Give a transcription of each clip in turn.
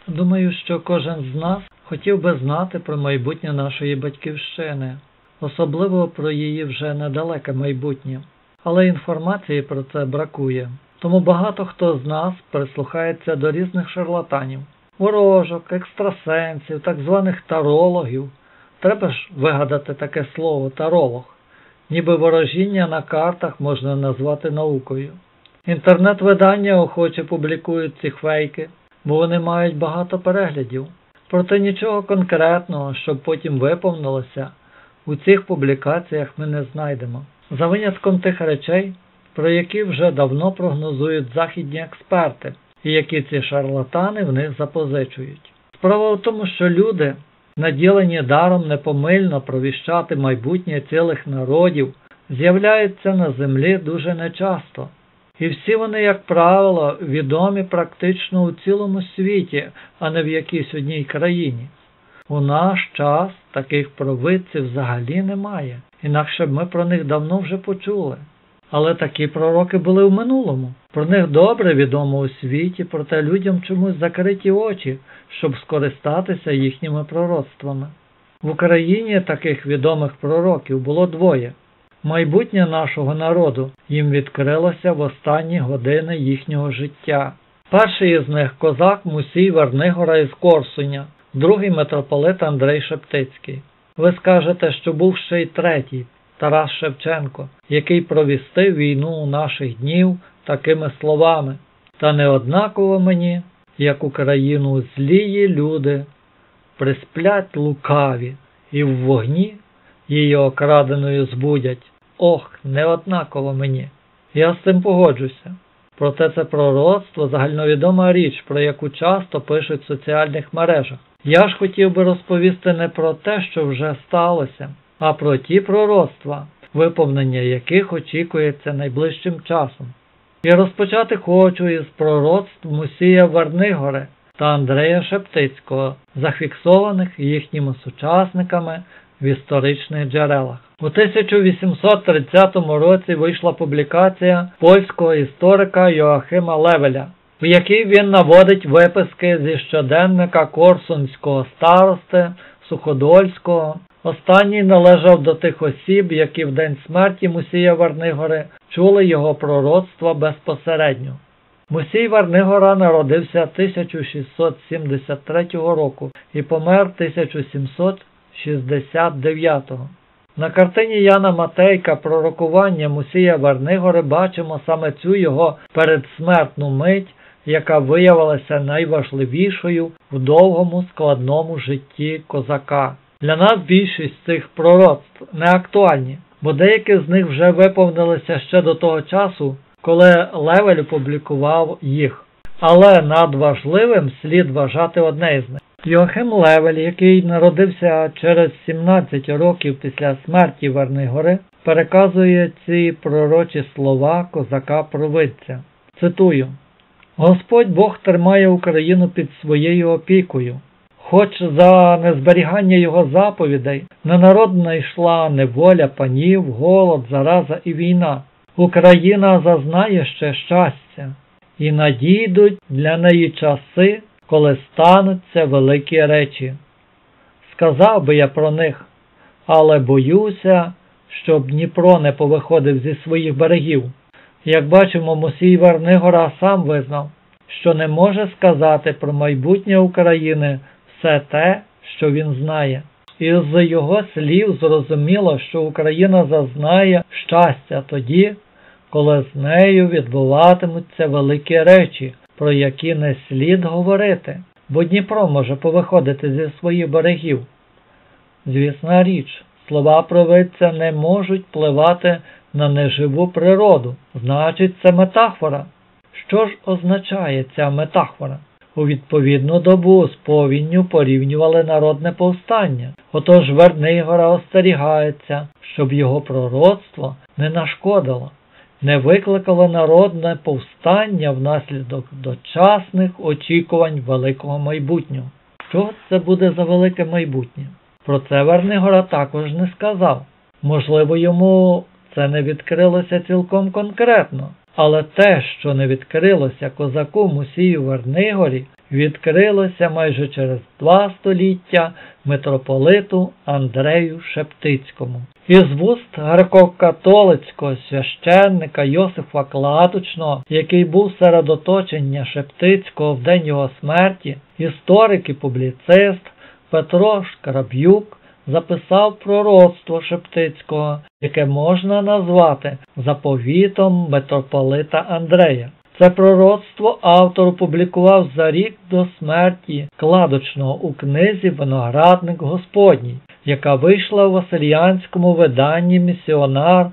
Думаю, що кожен з нас хотів би знати про майбутнє нашої батьківщини, особливо про її вже недалеке майбутнє. Але інформації про це бракує. Тому багато хто з нас прислухається до різних шарлатанів, ворожок, екстрасенсів, так званих тарологів. Треба ж вигадати таке слово «таролог». Ніби ворожіння на картах можна назвати наукою. Інтернет-видання охоче публікують ці фейки, бо вони мають багато переглядів. Проте нічого конкретного, щоб потім виповнилося, у цих публікаціях ми не знайдемо. За винятком тих речей, про які вже давно прогнозують західні експерти, і які ці шарлатани в них запозичують. Справа в тому, що люди, наділені даром непомильно провіщати майбутнє цілих народів, з'являються на землі дуже нечасто. І всі вони, як правило, відомі практично у цілому світі, а не в якійсь одній країні. У наш час таких провидців взагалі немає, інакше б ми про них давно вже почули. Але такі пророки були в минулому. Про них добре відомо у світі, проте людям чомусь закриті очі, щоб скористатися їхніми пророцтвами. В Україні таких відомих пророків було двоє. Майбутнє нашого народу їм відкрилося в останні години їхнього життя. Перший із них – козак Мусій Вернигора із Корсуня, другий – митрополит Андрей Шептицький. Ви скажете, що був ще й третій – Тарас Шевченко, який провістив війну у наших днів такими словами: «Та не однаково мені, як Україну злії люди, присплять лукаві, і в вогні її окраденою збудять. Ох, не однаково мені». Я з цим погоджуся. Проте це пророцтво – загальновідома річ, про яку часто пишуть в соціальних мережах. Я ж хотів би розповісти не про те, що вже сталося, а про ті пророцтва, виповнення яких очікується найближчим часом. І розпочати хочу із пророцтв Мусія Вернигори та Андрея Шептицького, зафіксованих їхніми сучасниками в історичних джерелах. У 1830 році вийшла публікація польського історика Йоахима Левеля, в якій він наводить виписки зі щоденника корсунського старости Суходольського. Останній належав до тих осіб, які в день смерті Мусія Вернигори чули його пророцтва безпосередньо. Мусій Вернигора народився 1673 року і помер 1769. На картині Яна Матейка «Пророкування Мусія Вернигори» бачимо саме цю його передсмертну мить, яка виявилася найважливішою в довгому складному житті козака. Для нас більшість цих пророцтв не актуальні, бо деякі з них вже виповнилися ще до того часу, коли Левель опублікував їх. Але надважливим слід вважати одне із них. Йоахим Левель, який народився через 17 років після смерті Вернигори, переказує ці пророчі слова козака-провидця. Цитую: «Господь Бог тримає Україну під своєю опікою. Хоч за незберігання його заповідей на народ найшла неволя панів, голод, зараза і війна, Україна зазнає ще щастя, і надійдуть для неї часи, коли стануться великі речі. Сказав би я про них, але боюся, щоб Дніпро не повиходив зі своїх берегів». Як бачимо, Мусій Вернигора сам визнав, що не може сказати про майбутнє України все те, що він знає. І з його слів зрозуміло, що Україна зазнає щастя тоді, коли з нею відбуватимуться великі речі, про які не слід говорити, бо Дніпро може повиходити зі своїх берегів. Звісна річ, слова провидця не можуть впливати на неживу природу, значить це метафора. Що ж означає ця метафора? У відповідну добу з повінню порівнювали народне повстання. Отож Вернигора остерігається, щоб його пророцтво не нашкодило, не викликало народне повстання внаслідок дочасних очікувань великого майбутнього. Що це буде за велике майбутнє? Про це Вернигора також не сказав. Можливо, йому це не відкрилося цілком конкретно. Але те, що не відкрилося козаку Мусію Вернигорі, відкрилося майже через 2 століття митрополиту Андрею Шептицькому. Із вуст греко-католицького священника Йосифа Кладочного, який був серед оточення Шептицького в день його смерті, історик і публіцист Петро Шкраб'юк записав пророцтво Шептицького, яке можна назвати заповітом митрополита Андрея. Це пророцтво автор опублікував за рік до смерті Кладочного у книзі «Виноградник Господній», яка вийшла у Васильянському виданні «Місіонар»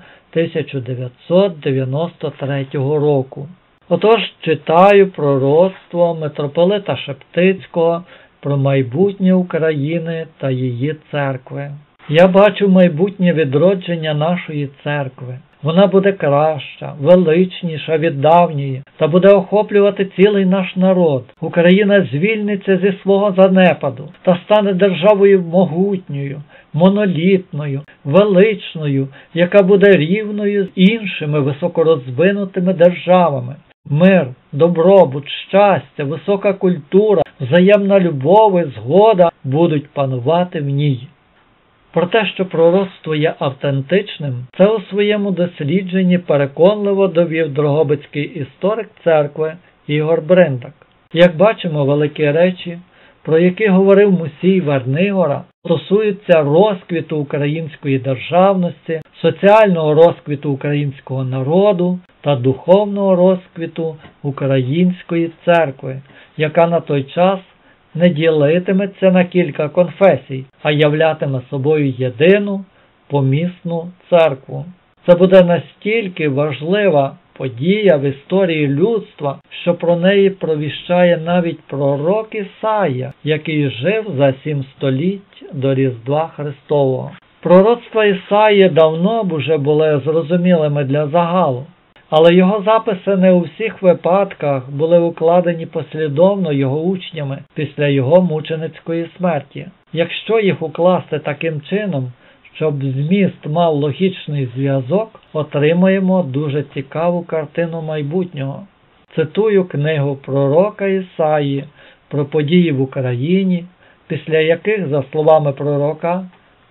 1993 року. Отож, читаю пророцтво митрополита Шептицького про майбутнє України та її церкви. Я бачу майбутнє відродження нашої церкви. Вона буде краща, величніша від давньої та буде охоплювати цілий наш народ. Україна звільниться зі свого занепаду та стане державою могутньою, монолітною, величною, яка буде рівною з іншими високорозвинутими державами. Мир, добробут, щастя, висока культура, взаємна любов і згода будуть панувати в ній. Про те, що пророцтво є автентичним, це у своєму дослідженні переконливо довів дрогобицький історик церкви Ігор Бриндак. Як бачимо, великі речі, про які говорив Мусій Вернигора, стосуються розквіту української державності, соціального розквіту українського народу та духовного розквіту української церкви, яка на той час не ділитиметься на кілька конфесій, а являтиме собою єдину помісну церкву. Це буде настільки важлива подія в історії людства, що про неї провіщає навіть пророк Ісая, який жив за 7 століть до Різдва Христового. Пророцтва Ісаї давно б уже були зрозумілими для загалу, але його записи не у всіх випадках були укладені послідовно його учнями після його мученицької смерті. Якщо їх укласти таким чином, щоб зміст мав логічний зв'язок, отримаємо дуже цікаву картину майбутнього. Цитую книгу пророка Ісаї про події в Україні, після яких, за словами пророка,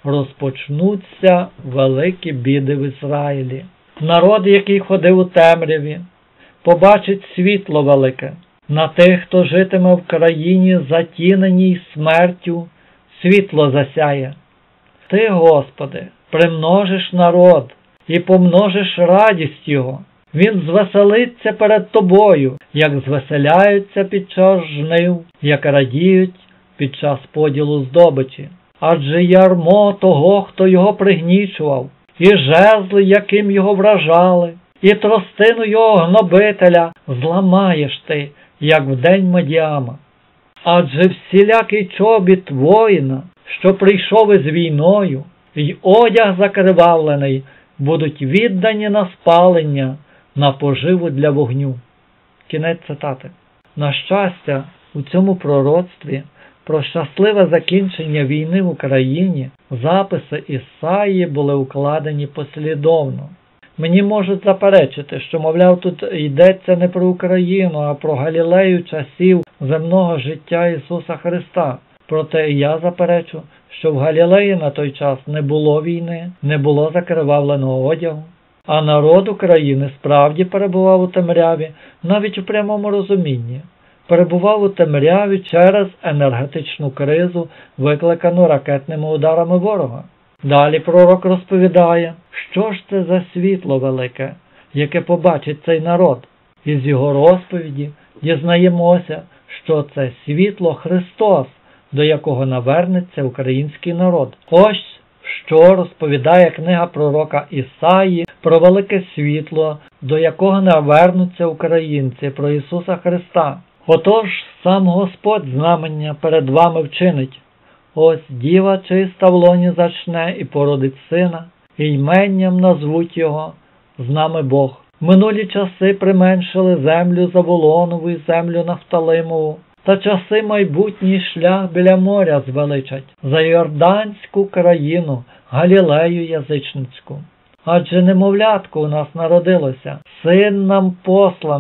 розпочнуться великі біди в Ізраїлі. Народ, який ходив у темряві, побачить світло велике. На тих, хто житиме в країні, затіненій смертю, світло засяє. Ти, Господи, примножиш народ і помножиш радість його. Він звеселиться перед Тобою, як звеселяються під час жнив, як радіють під час поділу здобичі. Адже ярмо того, хто його пригнічував, і жезли, яким його вражали, і тростину його гнобителя зламаєш ти, як в день Мадіама. Адже всілякий чобіт воїна, що прийшов із війною, й одяг закривавлений, будуть віддані на спалення, на поживу для вогню. Кінець цитати. На щастя, у цьому пророцтві про щасливе закінчення війни в Україні записи Ісаї були укладені послідовно. Мені можуть заперечити, що, мовляв, тут йдеться не про Україну, а про Галілею часів земного життя Ісуса Христа. Проте я заперечу, що в Галілеї на той час не було війни, не було закривавленого одягу, а народ України справді перебував у темряві, навіть у прямому розумінні. Перебував у темряві через енергетичну кризу, викликану ракетними ударами ворога. Далі пророк розповідає, що ж це за світло велике, яке побачить цей народ. Із його розповіді дізнаємося, що це світло Христос, до якого навернеться український народ. Ось що розповідає книга пророка Ісаї про велике світло, до якого навернуться українці, про Ісуса Христа. Отож, сам Господь знамення перед вами вчинить. Ось діва чиста в лоні зачне і породить сина, і йменням назвуть його «З нами Бог». Минулі часи применшили землю Заволонову і землю Нафталимову, та часи майбутній шлях біля моря звеличать, за Йорданську країну, Галілею язичницьку. Адже немовлятко у нас народилося, син нам посланий,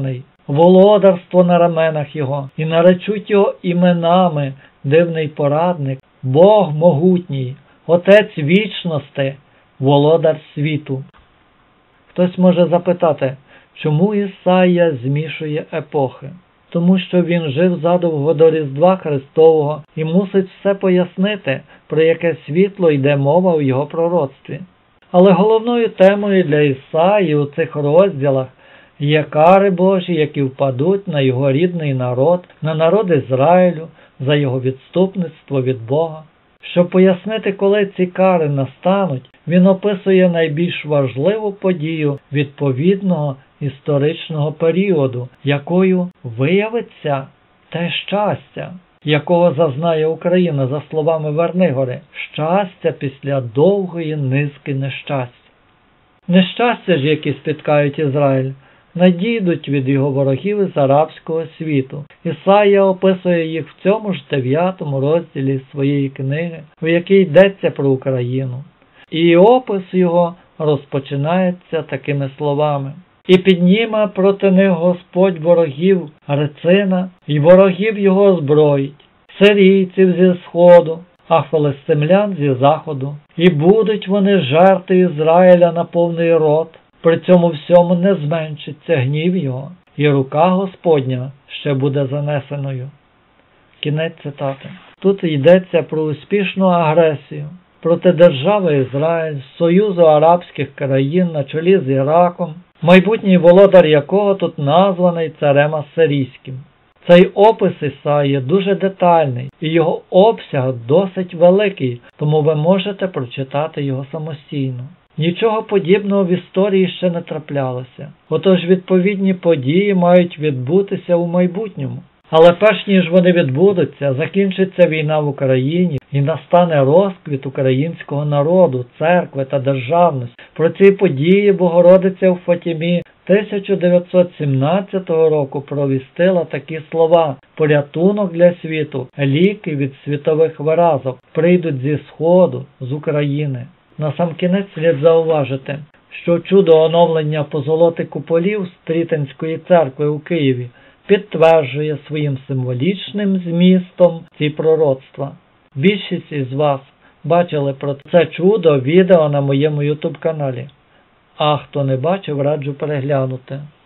володарство на раменах його, і наречуть його іменами: дивний порадник, Бог могутній, Отець вічності, володар світу. Хтось може запитати, чому Ісая змішує епохи? Тому що він жив задовго до Різдва Христового і мусить все пояснити, про яке світло йде мова у його пророцтві. Але головною темою для Ісаї у цих розділах є кари Божі, які впадуть на його рідний народ, на народ Ізраїлю, за його відступництво від Бога. Щоб пояснити, коли ці кари настануть, він описує найбільш важливу подію відповідного історичного періоду, якою виявиться те щастя, якого зазнає Україна, за словами Вернигори, щастя після довгої низки нещастя. Нещастя ж, які спіткають Ізраїль, надійдуть від його ворогів із арабського світу. Ісая описує їх в цьому ж 9 розділі своєї книги, у якій йдеться про Україну. І опис його розпочинається такими словами: «І підніме проти них Господь ворогів Рецина, і ворогів його озброїть, сирійців зі сходу, а филистимлян зі заходу. І будуть вони жерти Ізраїля на повний рот, при цьому всьому не зменшиться гнів його, і рука Господня ще буде занесеною». Кінець цитати. Тут йдеться про успішну агресію проти держави Ізраїль, союзу арабських країн на чолі з Іраком, майбутній володар якого тут названий царем Ассирійським. Цей опис Ісаї дуже детальний, і його обсяг досить великий, тому ви можете прочитати його самостійно. Нічого подібного в історії ще не траплялося, отож відповідні події мають відбутися у майбутньому. Але перш ніж вони відбудуться, закінчиться війна в Україні і настане розквіт українського народу, церкви та державності. Про ці події Богородиця у Фатімі 1917 року провістила такі слова: «Порятунок для світу, ліки від світових виразок прийдуть зі Сходу, з України». Насамкінець слід зауважити, що чудо оновлення позолоти куполів Стрітинської церкви у Києві підтверджує своїм символічним змістом ці пророцтва. Більшість із вас бачили про це чудо відео на моєму YouTube-каналі. А хто не бачив, раджу переглянути.